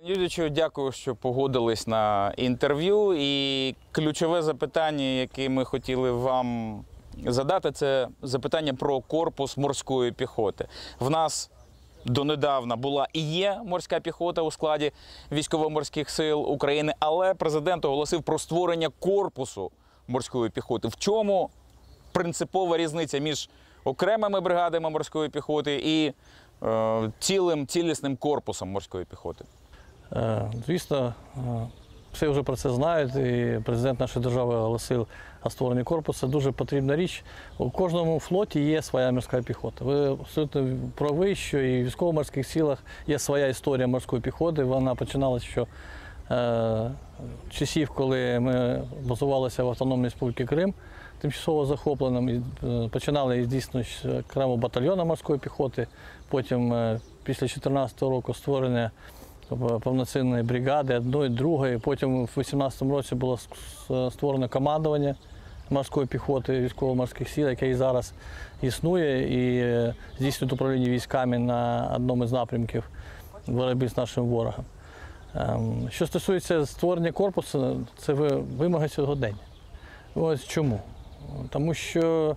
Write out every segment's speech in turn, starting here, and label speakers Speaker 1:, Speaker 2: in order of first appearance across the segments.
Speaker 1: Юрійовичу, дякую, що погодились на інтерв'ю. І ключове запитання, яке ми хотіли вам задати, це запитання про корпус морської піхоти. В нас донедавна була і є морська піхота у складі Військово-морських сил України, але президент оголосив про створення корпусу морської піхоти. В чому принципова різниця між окремими бригадами морської піхоти і цілісним корпусом морської піхоти?
Speaker 2: Звісно, всі вже про це знають, і президент нашої держави оголосив о створенні корпусу. Це дуже потрібна річ. У кожному флоті є своя морська піхота. Ви абсолютно праві, що і в військово-морських силах є своя історія морської піхоти. Вона починалася ще часів, коли ми базувалися в Автономній Республіці Крим, тимчасово захопленим. І починали, дійсно, з окремого батальйону морської піхоти. Потім, після 2014 року, створення повноцінної бригади, одної, другої. Потім у 2018 році було створено командування морської піхоти військово-морських сил, яке і зараз існує і здійснює управління військами на одному з напрямків боротьби з нашим ворогом. Що стосується створення корпусу, це вимоги сьогодення. Ось чому? Тому що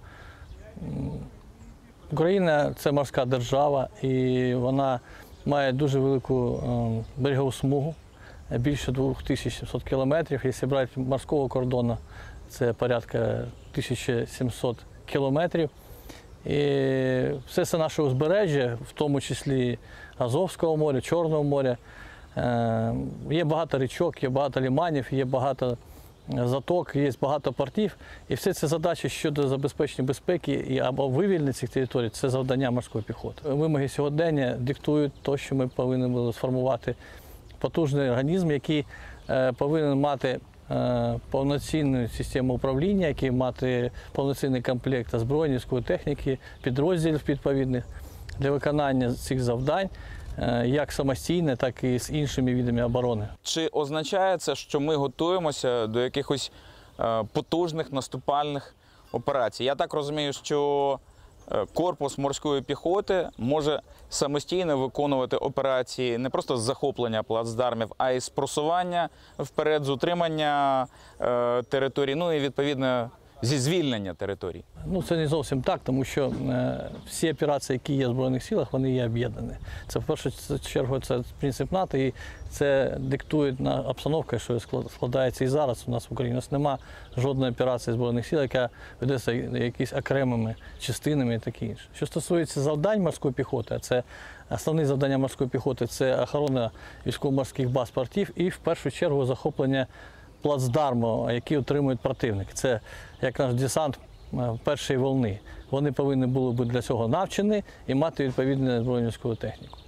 Speaker 2: Україна – це морська держава, і вона має дуже велику берегову смугу, більше 2700 кілометрів. Якщо брати морського кордону, це порядка 1700 кілометрів. І все це наше узбережжя, в тому числі Азовського моря, Чорного моря. Є багато річок, є багато лиманів, є багато заток, є багато портів. І всі ці задачі щодо забезпечення безпеки або вивільнення цих територій – це завдання морської піхоти. Вимоги сьогодення диктують те, що ми повинні були сформувати потужний організм, який повинен мати повноцінну систему управління, який мати повноцінний комплект озброєння, військової техніки, підрозділів відповідних для виконання цих завдань, як самостійне, так і з іншими видами оборони.
Speaker 1: Чи означає це, що ми готуємося до якихось потужних наступальних операцій? Я так розумію, що корпус морської піхоти може самостійно виконувати операції не просто з захоплення плацдармів, а й з просування вперед, з утримання територій, ну і відповідно зі звільнення територій.
Speaker 2: Це не зовсім так, тому що всі операції, які є в Збройних силах, вони є об'єднані. Це в першу чергу це принцип НАТО, і це диктує обстановка, що складається і зараз у нас в Україні. У нас немає жодної операції Збройних сил, яка ведеться якісь окремими частинами і таке інше. Що стосується завдань морської піхоти, а це основні завдання морської піхоти – це охорона військово-морських баз, портів і в першу чергу захоплення плацдарму, які отримують противник. Це як наш десант першої волни. Вони повинні були бути для цього навчені і мати відповідну збройну військову техніку.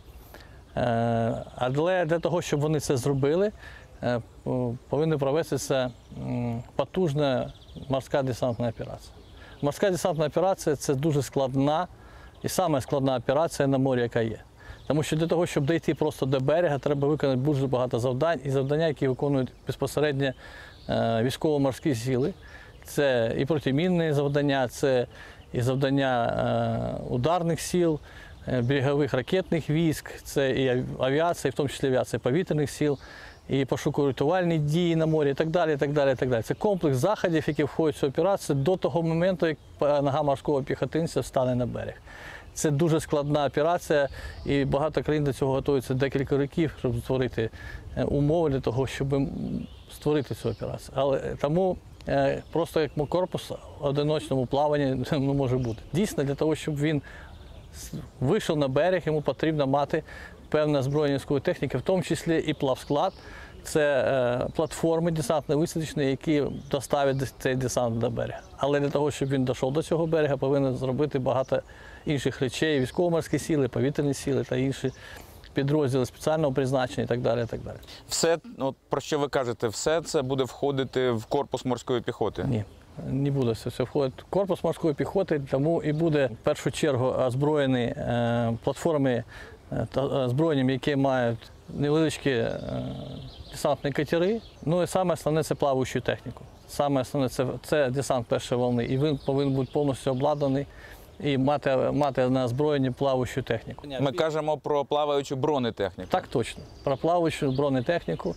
Speaker 2: Але для того, щоб вони це зробили, повинна провестися потужна морська десантна операція. Морська десантна операція – це дуже складна і саме складна операція на морі, яка є. Тому що для того, щоб дійти просто до берега, треба виконати дуже багато завдань, і завдання, які виконують безпосередньо військово-морські сили. Це і протимінні завдання, це і завдання ударних сил, берегових ракетних військ, це і авіація, в тому числі авіація повітряних сил, і пошуково-рятувальні дії на морі, і так далі, і так далі, і так далі. Це комплекс заходів, які входять в цю операцію до того моменту, як нога морського піхотинця встане на берег. Це дуже складна операція, і багато країн до цього готуються декілька років, щоб створити умови для того, щоб створити цю операцію. Але тому просто як корпус в одиночному плаванні не може бути. Дійсно, для того, щоб він вийшов на берег, йому потрібно мати певне озброєння військової техніки, в тому числі і плавсклад. Це платформи десантно-висадочні, які доставлять цей десант до берега. Але для того, щоб він дійшов до цього берега, повинен зробити багато інших речей, військово-морські сили, повітряні сили та інші підрозділи спеціального призначення і так далі, і так далі.
Speaker 1: Все, про що ви кажете, все це буде входити в корпус морської піхоти?
Speaker 2: Ні, не буде все входити. Корпус морської піхоти тому і буде в першу чергу озброєні платформи та озброєнням, які мають невеличкі десантні катери. Ну і саме основне – це плаваючу техніку. Саме основне – це десант першої волни. І він повинен бути повністю обладнаний і мати на озброєнні плаваючу техніку.
Speaker 1: Ми кажемо про плаваючу бронетехніку.
Speaker 2: Так точно, про плаваючу бронетехніку.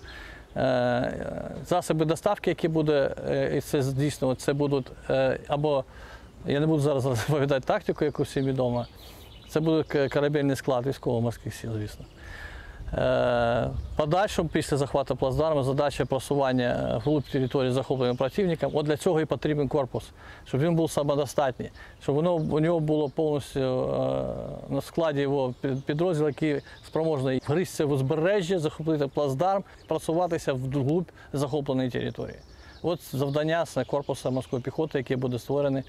Speaker 2: Засоби доставки, які буде, і це дійсно це будуть або, я не буду зараз розповідати тактику, яку всім відомо, це буде корабельний склад військово-морських сил, звісно. Подальшому, після захвату плацдарму, задача просування вглуб території захопленим противником. От для цього і потрібен корпус, щоб він був самодостатній, щоб у нього було повністю на складі його підрозділ, який спроможний гризтися в узбережжя, захопити плацдарм, просуватися вглуб захопленої території. От завдання корпусу морської піхоти, який буде створений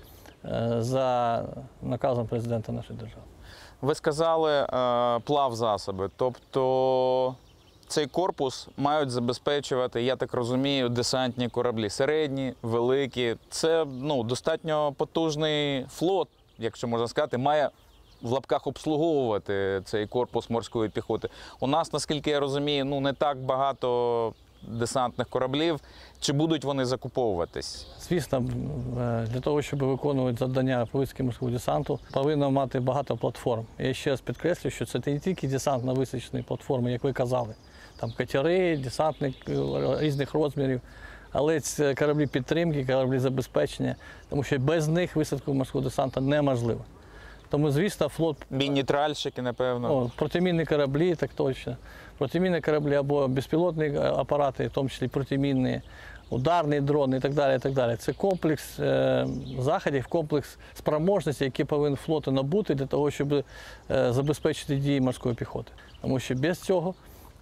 Speaker 2: за наказом президента нашої держави.
Speaker 1: Ви сказали плавзасоби, тобто цей корпус мають забезпечувати, я так розумію, десантні кораблі. Середні, великі. Це достатньо потужний флот, якщо можна сказати, має в лапках обслуговувати цей корпус морської піхоти. У нас, наскільки я розумію, не так багато десантних кораблів. Чи будуть вони закуповуватись?
Speaker 2: Звісно, для того, щоб виконувати завдання повітряного морського десанту, повинно мати багато платформ. Я ще раз підкреслюю, що це не тільки десантно-висадочні платформи, як ви казали. Там катери, десантник різних розмірів, але це кораблі підтримки, кораблі забезпечення, тому що без них висадку морського десанту неможливо. Тому, звісно, флот...
Speaker 1: Міні-тральщики, напевно.
Speaker 2: Протимінні кораблі, так точно. Протимінні кораблі або безпілотні апарати, в тому числі протимінні, ударні дрони і так далі, і так далі. Це комплекс заходів, комплекс спроможностей, які повинен флот набути для того, щоб забезпечити дії морської піхоти. Тому що без цього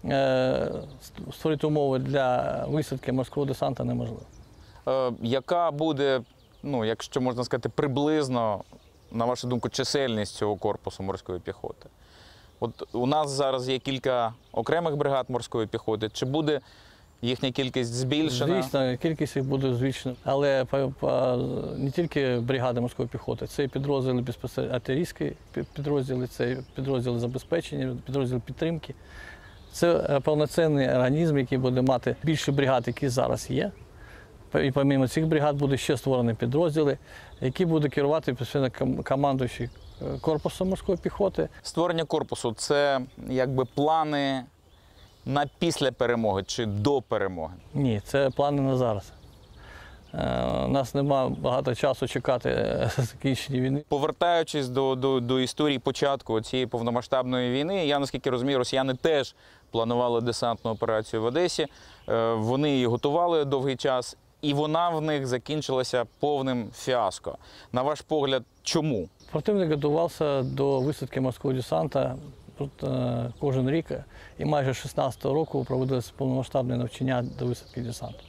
Speaker 2: створити умови для висадки морського десанту неможливо.
Speaker 1: Яка буде, якщо можна сказати, приблизно, на вашу думку, чисельність цього корпусу морської піхоти? От у нас зараз є кілька окремих бригад морської піхоти. Чи буде їхня кількість збільшена?
Speaker 2: Звісно, кількість їх буде збільшена. Але не тільки бригади морської піхоти, це і підрозділи безпосередньо артилерійські підрозділи, це підрозділи забезпечення, підрозділи підтримки. Це повноцінний організм, який буде мати більше бригад, які зараз є. І помимо цих бригад буде ще створені підрозділи, які будуть керувати командуючий корпусом морської піхоти.
Speaker 1: Створення корпусу – це якби плани на після перемоги чи до перемоги?
Speaker 2: Ні, це плани на зараз. У нас немає багато часу чекати закінчення війни.
Speaker 1: Повертаючись до історії початку цієї повномасштабної війни, я, наскільки розумію, росіяни теж планували десантну операцію в Одесі. Вони її готували довгий час, і вона в них закінчилася повним фіаско. На ваш погляд, чому?
Speaker 2: Противник готувався до висадки морського десанта кожен рік, і майже 16-го року проводилися повномасштабне навчання до висадки десанту.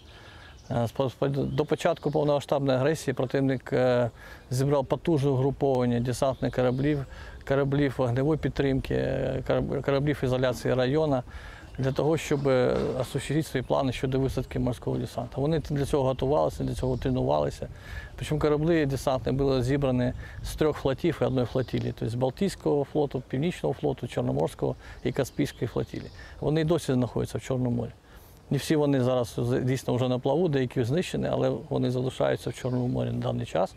Speaker 2: До початку повномасштабної агресії противник зібрав потужне угруповання десантних кораблів вогневої підтримки, кораблів ізоляції району, для того, щоб осуществити свої плани щодо висадки морського десанту. Вони для цього готувалися, для цього тренувалися. Причому кораблі десантні були зібрані з 3 флотів і 1 флотилії, тобто з Балтійського флоту, Північного флоту, Чорноморського і Каспійської флотилії. Вони й досі знаходяться в Чорному морі. Не всі вони зараз дійсно вже на плаву, деякі знищені, але вони залишаються в Чорному морі на даний час.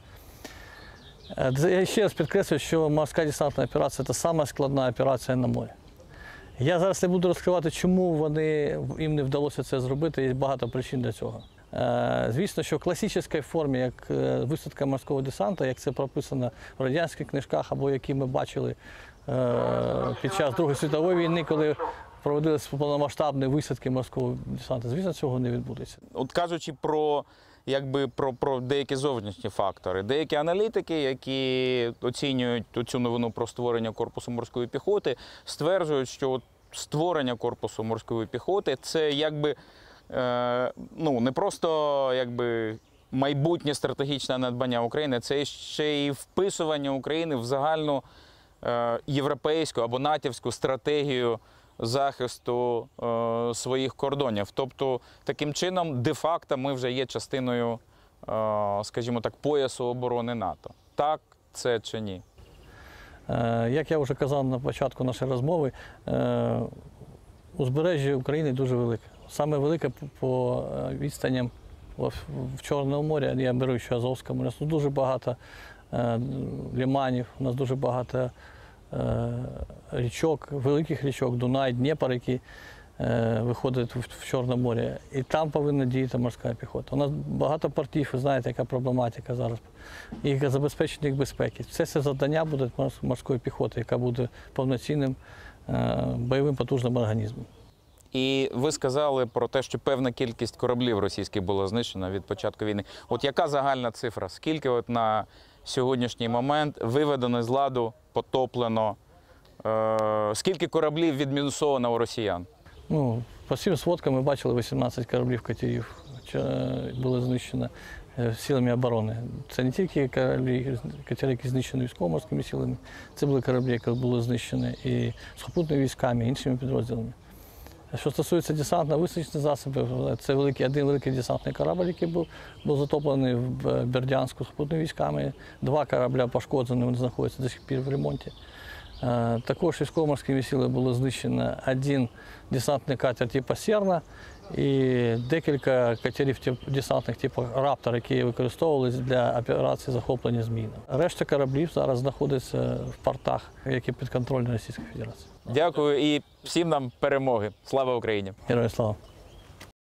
Speaker 2: Я ще раз підкреслюю, що морська десантна операція – це сама складна операція на морі. Я зараз не буду розкривати, чому їм не вдалося це зробити, є багато причин для цього. Звісно, що в класичній формі, як висадка морського десанту, як це прописано в радянських книжках, або які ми бачили під час Другої світової війни, коли проводилися повномасштабні висадки морського десанту, звісно, цього не відбудеться.
Speaker 1: От кажучи про деякі зовнішні фактори, деякі аналітики, які оцінюють цю новину про створення корпусу морської піхоти, стверджують, що створення корпусу морської піхоти – це не просто майбутнє стратегічне надбання України, це ще й вписування України в загальну європейську або натівську стратегію захисту своїх кордонів. Тобто, таким чином, де-факто ми вже є частиною, скажімо так, поясу оборони НАТО. Так це чи ні?
Speaker 2: Як я вже казав на початку нашої розмови, узбережжя України дуже велике. Саме велике по відстаням в Чорному морі, я беру ще Азовське море, дуже багато лиманів. У нас дуже багато річок, великих річок, Дунай, Дніпр, які виходять в Чорне море. І там повинна діяти морська піхота. У нас багато портів, ви знаєте, яка проблематика зараз. І забезпечення їх безпеки. Це завдання буде морської піхоти, яка буде повноцінним бойовим потужним організмом.
Speaker 1: І ви сказали про те, що певна кількість кораблів російських була знищена від початку війни. От яка загальна цифра? Скільки от на сьогоднішній момент виведено з ладу, потоплено? Скільки кораблів відмінусовано у росіян?
Speaker 2: Ну, по всім сводкам ми бачили 18 кораблів катерів, було знищено силами оборони. Це не тільки кораблі, катери, які знищені військово-морськими силами, це були кораблі, які були знищені і сухопутними військами, і іншими підрозділами. Що стосується десантно-висадочних засобів, це один великий десантний корабль, який був затоплений в Бердянську сухопутними військами. 2 корабля пошкоджені, вони знаходяться до сих пір в ремонті. Також військово-морськими силами було знищено 1 десантний катер типу «Серна» і декілька катерів десантних типу «Раптор», які використовувалися для операції захоплення з мінами. Решта кораблів зараз знаходиться в портах, які підконтрольні Російської Федерації.
Speaker 1: Дякую і всім нам перемоги. Слава Україні!
Speaker 2: Героям слава!